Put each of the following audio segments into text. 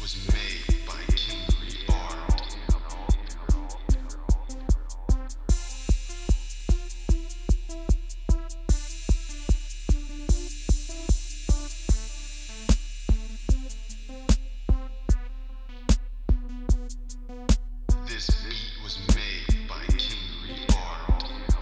was made by Kingery art. This beat was made by Kingery art.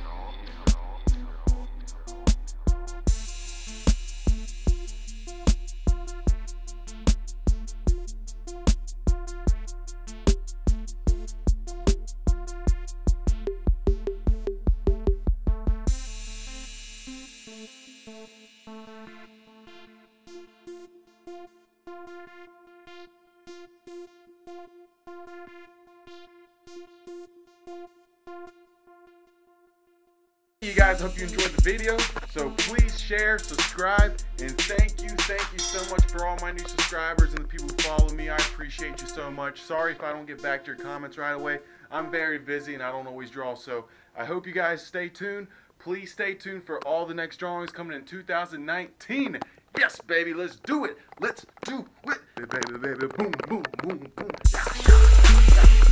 You guys, hope you enjoyed the video. So please share, subscribe, and thank you so much for all my new subscribers and the people who follow me. I appreciate you so much. Sorry if I don't get back to your comments right away. I'm very busy and I don't always draw, so I hope you guys stay tuned. Please stay tuned for all the next drawings coming in 2019. Yes, baby, let's do it. Let's do it. Baby, baby, boom, boom, boom, boom. Yeah, yeah, yeah.